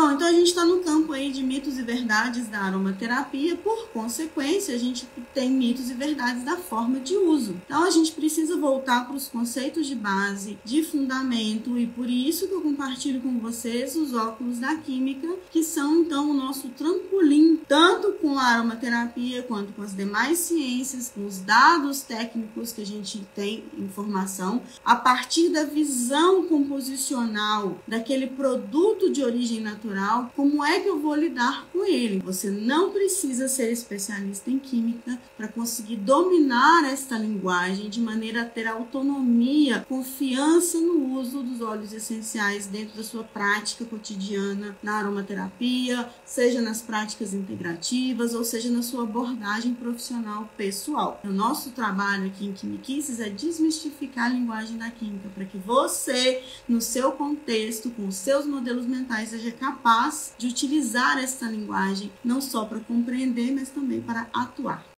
Bom, então a gente está no campo aí de mitos e verdades da aromaterapia, por consequência, a gente tem mitos e verdades da forma de uso. Então a gente precisa voltar para os conceitos de base, de fundamento, e por isso que eu compartilho com vocês os óculos da química, que são então o nosso trampolim, tanto com a aromaterapia quanto com as demais ciências, com os dados técnicos que a gente tem informação, a partir da visão composicional daquele produto de origem natural, como é que eu vou lidar com ele? Você não precisa ser especialista em química para conseguir dominar esta linguagem de maneira a ter autonomia, confiança no uso dos óleos essenciais dentro da sua prática cotidiana na aromaterapia, seja nas práticas integrativas ou seja na sua abordagem profissional pessoal. O nosso trabalho aqui em Quimiquices é desmistificar a linguagem da química para que você, no seu contexto, com os seus modelos mentais, seja capaz de utilizar essa linguagem não só para compreender, mas também para atuar.